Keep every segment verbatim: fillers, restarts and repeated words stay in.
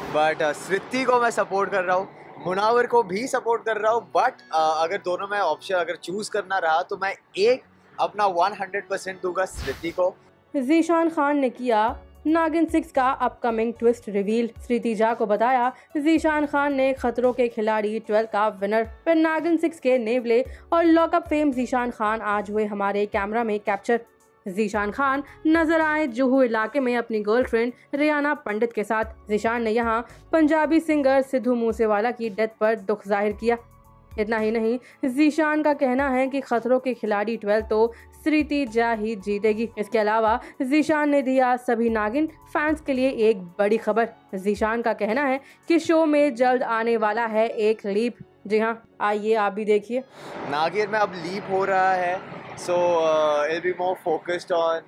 But Shruti को मैं support कर रहा हूँ, मुनावर को भी सपोर्ट कर रहा हूँ, बट अगर दोनों में ऑप्शन अगर चूज करना रहा तो मैं एक अपना हंड्रेड परसेंट दूंगा श्रुति को। ज़ीशान खान ने किया नागिन सिक्स का upcoming twist reveal. Shruti Jha को बताया ज़ीशान खान ने खतरों के खिलाड़ी ट्वेल्व का विनर। फिर नागिन सिक्स के नेवले और लॉकअप फेम ज़ीशान खान आज हुए हमारे कैमरा में कैप्चर। ज़ीशान खान नजर आए जुहू इलाके में अपनी गर्लफ्रेंड रियाना पंडित के साथ। ज़ीशान ने यहां पंजाबी सिंगर सिद्धू मूसेवाला की डेथ पर दुख जाहिर किया। इतना ही नहीं, ज़ीशान का कहना है कि खतरों के खिलाड़ी ट्वेल्व तो श्रुति झा ही जीतेगी। इसके अलावा ज़ीशान ने दिया सभी नागिन फैंस के लिए एक बड़ी खबर। ज़ीशान का कहना है कि शो में जल्द आने वाला है एक लीप। जी हाँ, आइए आप भी देखिए। नागिन में अब लीप हो रहा है, so it be more focused on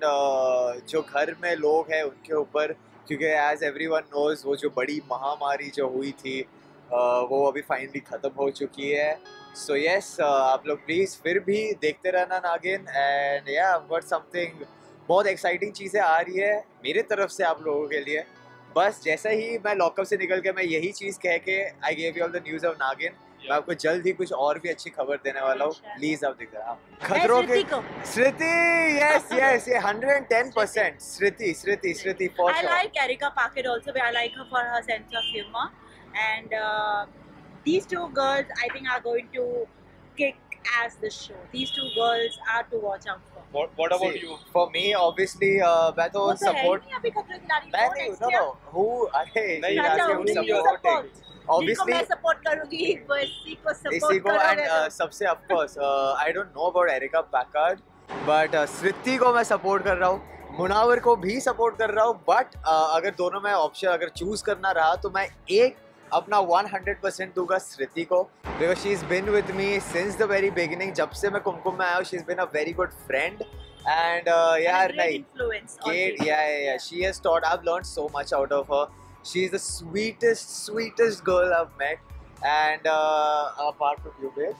जो घर में लोग हैं उनके ऊपर, क्योंकि एज एवरीवन नोज वो जो बड़ी महामारी जो हुई थी uh, वो अभी फाइनली ख़त्म हो चुकी है। So so, yes yes, uh, आप लोग प्लीज़ फिर भी देखते रहना Naagin. And yeah I got something बहुत एक्साइटिंग चीज़ें आ रही है मेरे तरफ से आप लोगों के लिए। बस जैसे ही मैं लॉकअप से निकल के मैं यही चीज़ कह के I gave you all the news of Naagin, मैं आपको जल्द ही कुछ और भी अच्छी खबर देने वाला हूँ। प्लीज आप दिख रहा खतरों के श्रुति। यस यस ये hundred ten percent Shruti Shruti Shruti for I like Erica Packet also. I like her for her sense of humor, and uh, these two girls I think are going to kick ass this show. These two girls are to watch out for. What, what about See, you? For me obviously uh, मैं तो support अभी खतरों के खिलाड़ी मैं नहीं no no who अरे नहीं अच्छा support obviously मैं सपोर्ट करूंगी, इसी को इसी सपोर्ट को एंड uh, सबसे of course I don't know about Erica Packard, but Shruti को मैं सपोर्ट कर रहा हूँ, मुनावर को भी सपोर्ट कर रहा हूँ, बट uh, अगर दोनों में ऑप्शन अगर चूज करना रहा तो मैं एक अपना हंड्रेड परसेंट दूंगा श्रुति को, because she is been with me since the very beginning. जब से मैं कुमकुम में आया हूँ she is been a very good friend and यार नहीं yeah yeah she has taught I have learned so much out of her. She is the sweetest, sweetest girl I've met, and uh, apart from you, babe.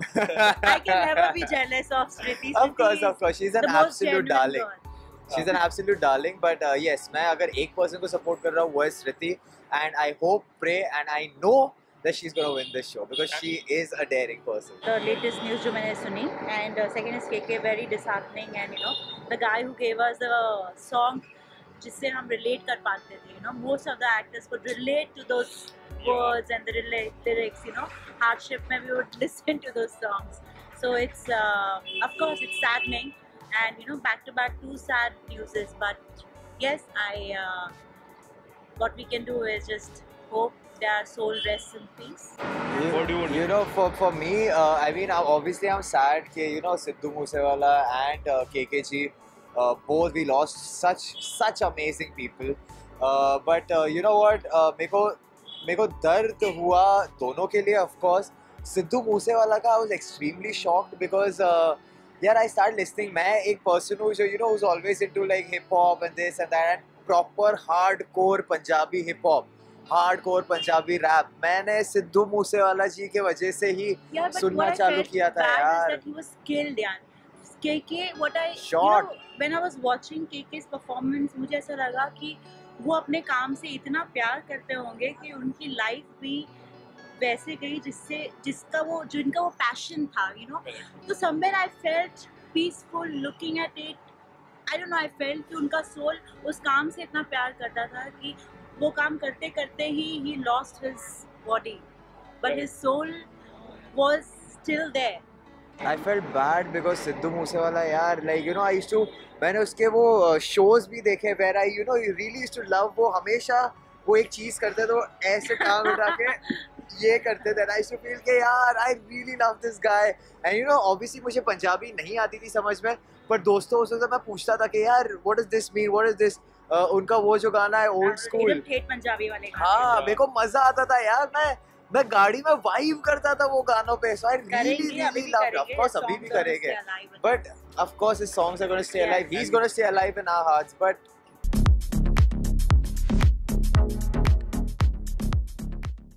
I can never be jealous of Shruti. Of course, of course, she's an absolute darling. She's an absolute darling. But uh, yes, मैं अगर एक person को support कर रहा हूँ वो है श्रुति, and I hope, pray, and I know that she's gonna win this show because she is a daring person. The latest news जो मैंने सुनी, and uh, second is K K, very disheartening, and you know the guy who gave us the song जिससे हम relate कर पाते थे, you know, most of the actors could relate to those words and the lyrics, you know, hardship में we would listen to those songs. So it's uh, of course it's saddening, and you know back to back two sad newses, but yes, I uh, what we can do is just hope their soul rests in peace. You, What do you want? you know, for for me, uh, I mean, obviously I'm sad कि you know Sidhu Moosewala and uh, K K ji. Uh, both we lost such such amazing people, uh, but uh, you know what, uh, मेरे को मेरे को दर्द हुआ दोनों के लिए। of course सिद्धू मूसेवाला का I was extremely shocked because uh, यार I started listening, मैं एक person हूँ जो you know who's always into like hip hop and this and that and proper hardcore Punjabi hip hop, hardcore Punjabi rap, मैंने सिद्धू मूसेवाला जी के वजह से ही yeah, सुनना चालू किया था यार। He was skilled, यार K K, what I Short. you know, when I was watching K K's performance, मुझे ऐसा लगा कि वो अपने काम से इतना प्यार करते होंगे कि उनकी लाइफ भी वैसे गई जिससे जिसका वो जिनका वो पैशन था, you know. तो somewhere I felt peaceful looking at it. I don't know, I felt कि उनका सोल उस काम से इतना प्यार करता था कि वो काम करते करते ही he lost his body, but his soul was still there. I felt bad because Sidhu Moosewala यार like you know I used to, मैंने उसके वो shows भी देखे where I you know you really used to love, वो हमेशा वो एक चीज़ करते थे, वो ऐसे टांग उठा के ये करते थे, I used to feel कि यार I really love this guy, and you know obviously मुझे पंजाबी नहीं आती थी समझ में, पर दोस्तों से मैं पूछता था कि यार what does this mean, what is this, uh, उनका वो जो गाना है old school, पंजाबी वाले हाँ मेरे को मजा आता था यार, मैं मैं गाड़ी में वाइब करता था वो गानों पे, so I really really loved, of course अभी भी करेंगे, but of course his songs are gonna stay alive, he's gonna stay alive in our hearts, but